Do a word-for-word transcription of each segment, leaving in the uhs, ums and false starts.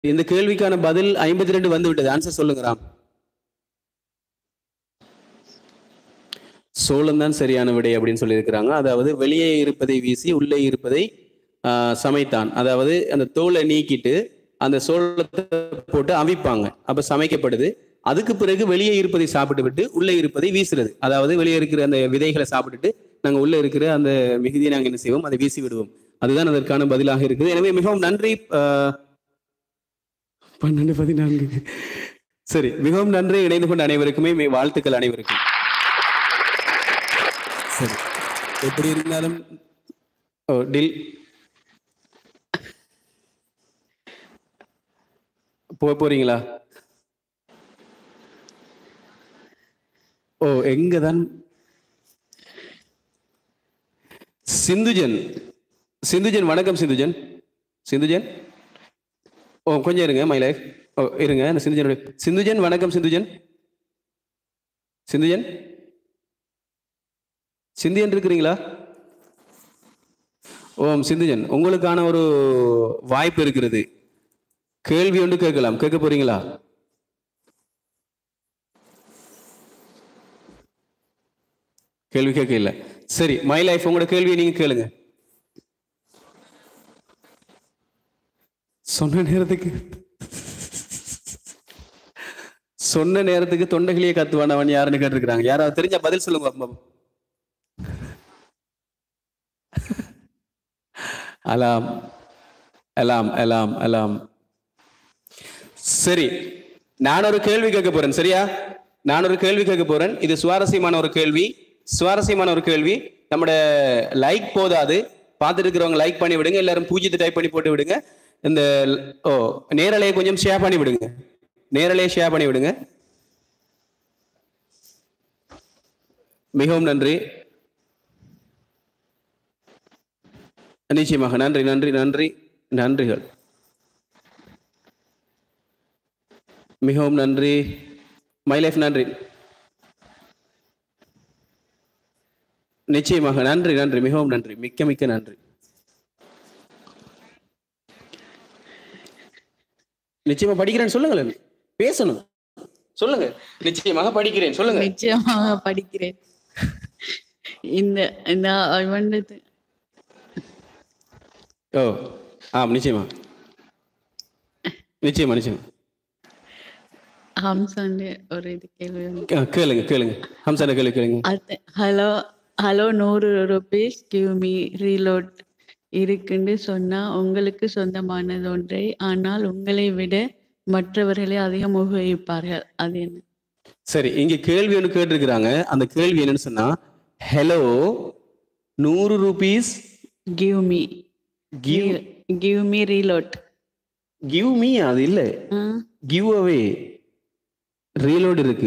இந்த கேள்விக்கான பதில் ஐம்பத்தி ரெண்டு வந்து விட்டது. ஆன்சர் சொல்லுங்க ராம். சோளம் தான் சரியான விடை அப்படின்னு சொல்லியிருக்கிறாங்க. அதாவது வெளியே இருப்பதை வீசி உள்ளே இருப்பதை ஆஹ் சமைத்தான். அதாவது அந்த தோலை நீக்கிட்டு அந்த சோளத்தை போட்டு அவிப்பாங்க, அப்ப சமைக்கப்படுது. அதுக்கு பிறகு வெளியே இருப்பதை சாப்பிட்டு விட்டு உள்ளே இருப்பதை வீசுறது. அதாவது வெளியே இருக்கிற அந்த விதைகளை சாப்பிட்டுட்டு நாங்க உள்ள இருக்கிற அந்த மிகுதியை நாங்க என்ன செய்வோம், அதை வீசி விடுவோம். அதுதான் அதற்கான பதிலாக இருக்குது. எனவே மிகவும் நன்றி. பன்னெண்டு பதினான்கு சரி, மிகவும் நன்றி இணைந்து கொண்ட அனைவருக்குமே வாழ்த்துக்கள் அனைவருக்கும். சரி, எப்படி இருந்தாலும் டில் போக போறீங்களா? ஓ, எங்கதான் சிந்துஜன். சிந்துஜன் வணக்கம். சிந்துஜன் சிந்துஜன் ஓ கொஞ்சம் இருங்க. மை லைஃப் ஓ இருங்க. சிந்துஜன் சிந்துஜன் வணக்கம். சிந்துஜன் சிந்துஜன் சிந்தியன் இருக்கிறீங்களா? ஓம் சிந்துஜன், உங்களுக்கான ஒரு வாய்ப்பு இருக்கிறது. கேள்வி ஒன்று கேட்கலாம். கேட்க போறீங்களா? கேள்வி கேட்க இல்ல. சரி, மை லைஃப் உங்களோட கேள்வியை நீங்க கேளுங்க. சொன்ன நேரத்துக்கு சொன்ன நேரத்துக்கு தொண்டைகளையே கத்துவானவன் யாருன்னு கேட்டிருக்கிறாங்க. யாராவது தெரிஞ்ச பதில் சொல்லுங்க. அலாம் அலாம் அலாம் அலாம். சரி, நான் ஒரு கேள்வி கேட்க போறேன். சரியா? நான் ஒரு கேள்வி கேட்க போறேன். இது சுவாரஸ்யமான ஒரு கேள்வி. சுவாரஸ்யமான ஒரு கேள்வி. நம்மட லைக் போதாது, பார்த்துட்டு இருக்கிறவங்க லைக் பண்ணி விடுங்க. எல்லாரும் பூஜ்ஜியத்தை டைப் பண்ணி போட்டு விடுங்க. இந்த ஓ நேரலையை கொஞ்சம் ஷேர் பண்ணி விடுங்க. நேரலையை ஷேர் பண்ணி விடுங்க. மிகவும் நன்றி. நிச்சயமாக நன்றி நன்றி நன்றி நன்றிகள். மிகவும் நன்றி. மை லைஃப் நன்றி. நிச்சயமாக நன்றி நன்றி மிகவும் நன்றி. மிக்க மிக்க நன்றி. நிச்சயமா படிக்கிறேன் சொல்லுங்களேன். பேசணும் சொல்லுங்க. நிச்சயமாக படிக்கிறேன் சொல்லுங்க. நிச்சயமாக படிக்கிறேன். இந்த இந்த ஓ ஆம் நிச்சயமா நிச்சயமா நிச்சயமா. ஹம்சாண்ட ஒரு இது கேள்வி கேளுங்க கேளுங்க. ஹம்சாண்ட கேள்வி கேளுங்க. ஹலோ ஹலோ நூறு ருபீஸ் கிவ் மீ ரீலோட் இருக்குன்னு சொன்னா உங்களுக்கு சொந்தமானது ஒன்றை, ஆனால் உங்களை விட மற்றவர்களே அதிகம் உபயோகிப்பார்கள். அது என்ன? சரி, இங்க கேள்வி ஒன்று கேட்டிருக்கிறாங்க. அந்த கேள்வி என்னன்னு சொன்னா, ஹலோ நூறு rupees give me give give me reload. Give me அது இல்ல, கிவ் அவே. ரீலோட் இருக்கு.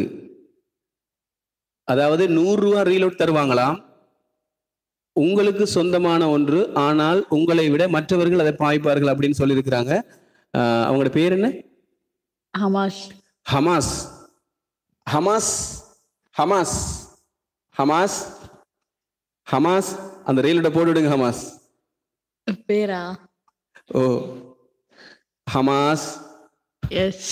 அதாவது நூறு ரூபா ரீலோட் தருவாங்களாம், உங்களுக்கு சொந்தமான ஒன்று, ஆனால் உங்களை விட மற்றவர்கள் அதை பாய்ப்பார்கள் அப்படின்னு சொல்லி இருக்கிறாங்க. அவங்களோட பேர் என்ன? Hamas. Hamas Hamas Hamas Hamas Hamas. அந்த ரீலோட போட்டு விடுங்க. ஹமாஸ் பேரா? ஓ ஹமாஸ். எஸ்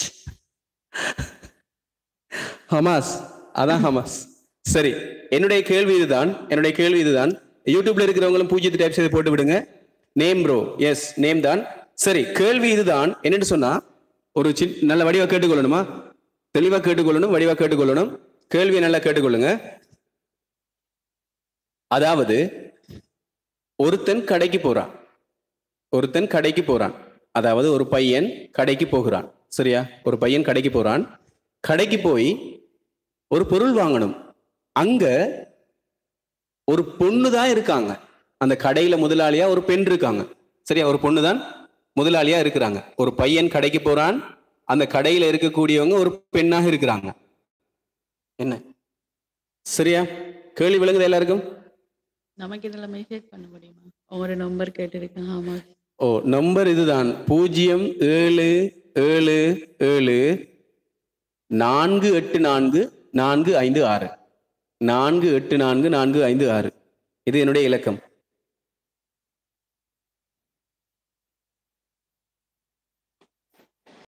ஹமாஸ், அதான் ஹமாஸ். சரி, என்னுடைய கேள்வி இதுதான். என்னுடைய கேள்வி இதுதான். யூடியூப்ல இருக்கிறவங்களும் பூஜ்ஜியத்தை டைப் செய்து போட்டு விடுங்க. Name bro. எஸ் நேம் தான். சரி, கேள்வி இதுதான். என்னன்னு சொன்னா, ஒரு சின்ன நல்ல வடிவா கேட்டுக்கொள்ளணுமா? தெளிவா கேட்டுக்கொள்ளணும், வடிவா கேட்டுக்கொள்ளணும். கேள்வியை நல்லா கேட்டுக்கொள்ளுங்க. அதாவது ஒருத்தன் கடைக்கு போறான். ஒருத்தன் கடைக்கு போறான். அதாவது ஒரு பையன் கடைக்கு போகிறான். சரியா? ஒரு பையன் கடைக்கு போறான். கடைக்கு போய் ஒரு பொருள் வாங்கணும். அங்க ஒரு பொண்ணு தான் இருக்காங்க. அந்த கடையில முதலாளியா ஒரு பெண் இருக்காங்க. சரியா? ஒரு பொண்ணு தான் முதலாளியா இருக்கிறாங்க. ஒரு பையன் கடைக்கு போறான். அந்த கடையில இருக்கக்கூடியவங்க ஒரு பெண்ணாக இருக்கிறாங்க. என்ன? சரியா? கேள்வி விளங்குது எல்லாருக்கும்? நமக்கு இதுல மெசேஜ் பண்ண முடியுமா? ஒரு நம்பர் கேட்டிருக்கேன். ஆமா. ஓ நம்பர் இதுதான். பூஜ்ஜியம் ஏழு ஏழு ஏழு நான்கு எட்டு நான்கு நான்கு ஐந்து ஆறு. நான்கு எட்டு நான்கு நான்கு ஐந்து ஆறு. இது என்னுடைய இலக்கம்.